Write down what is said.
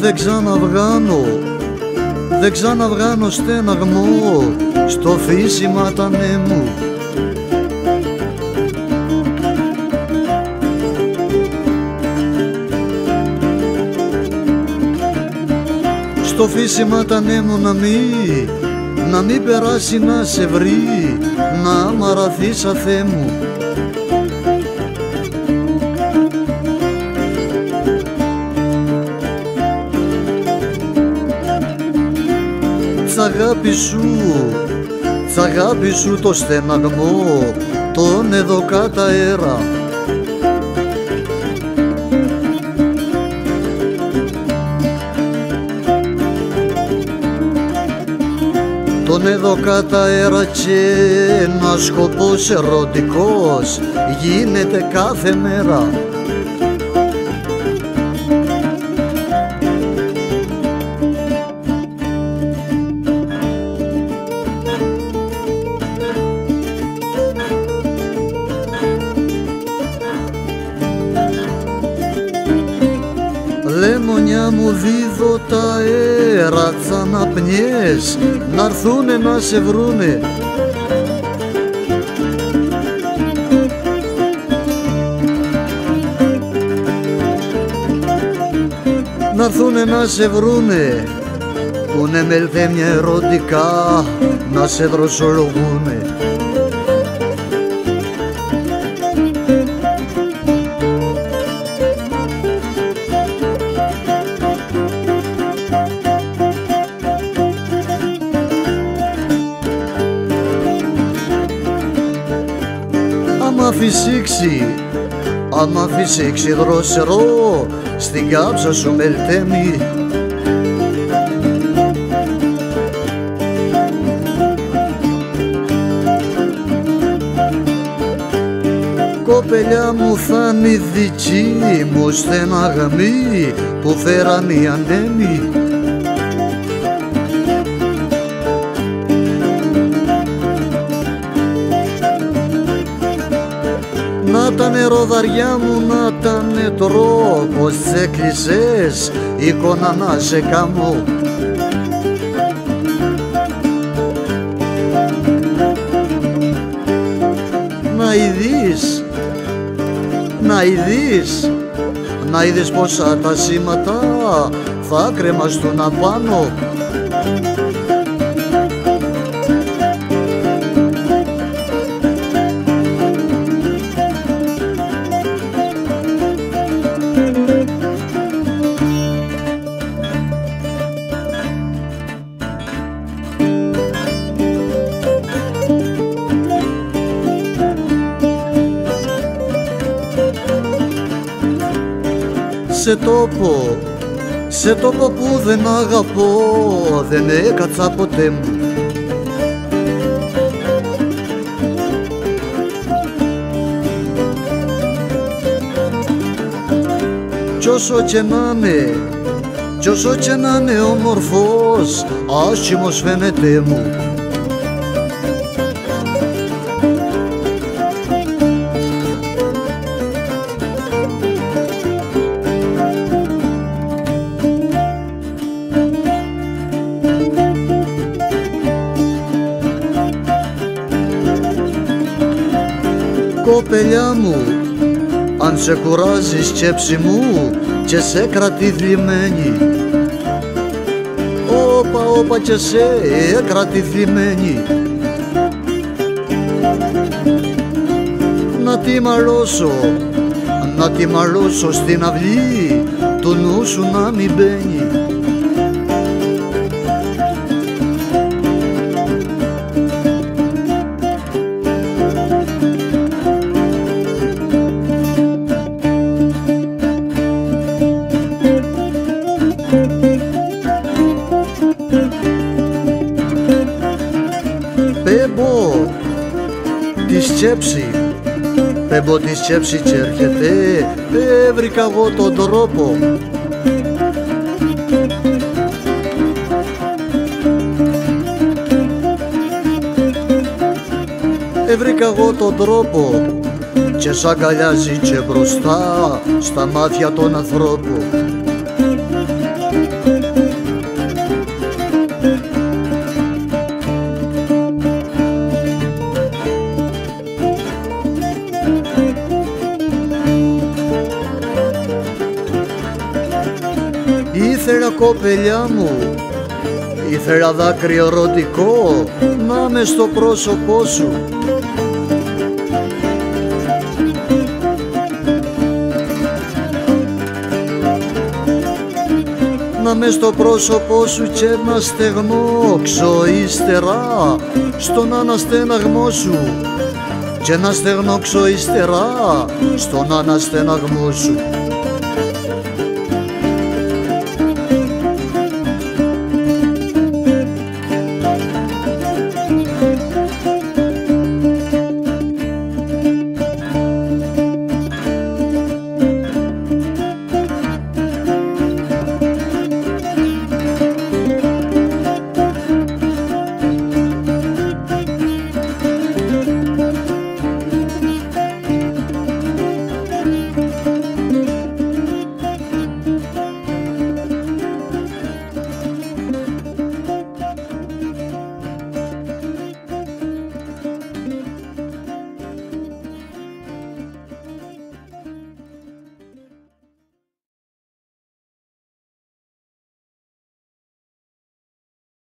δεν ξαναβγάνω στέναγμο στο φύσιμα τανέ μου. Στο φύσιμα τανέ μου να μην περάσει να σε βρει, να μαραθείς αθέ μου. Τ' αγάπη σου το στεναγμό, τον εδώ κάτω αέρα. Τον εδώ κάτω αέρα και ένας σκοπός ερωτικός γίνεται κάθε μέρα. Λεμονιά μου δίδω τα αέρα τσαναπνιές να'ρθούνε να σε βρούνε. Να'ρθούνε να σε βρούνε, πούνε μελθέμια ερωτικά να σε δροσολογούνε. Άμα φυσήξει δροσερό στην κάψα σου μελτέμι. Κοπελιά μου θα είναι δική μου στεναγμή που φέραν οι ανέμοι. Να τανε ροδαριά μου, να τανε τρόπος τς έκλεισες εικόνα να σε κάμω. Να είδεις πόσα τα σήματα θα κρεμαστούν απάνω. Σε τόπο που δεν αγαπώ, δεν έκατσα ποτέ μου. Κι όσο και να είναι όμορφος, άσχημος φαίνεται μου. Κοπελιά μου, αν σε κουράζει σκέψη μου και σε κρατεί θλιμμένη. Όπα και σε κρατεί θλιμμένη. Να τη μαλώσω στην αυλή του νου σου να μην μπαίνει. Πέμπω τη σκέψη κι έρχεται, έβρικα εγώ τον τρόπο. Έβρικα εγώ τον τρόπο και σ' αγκαλιάζει και μπροστά στα μάτια των ανθρώπων. Ήθελα κοπελιά μου, ήθελα δάκρυ ερωτικό να μες στο πρόσωπό σου. Να μες στο πρόσωπό σου και ένα στεγνώξω ύστερα στον αναστέναγμό σου, και να στεγνώξω ύστερα στον αναστέναγμό σου.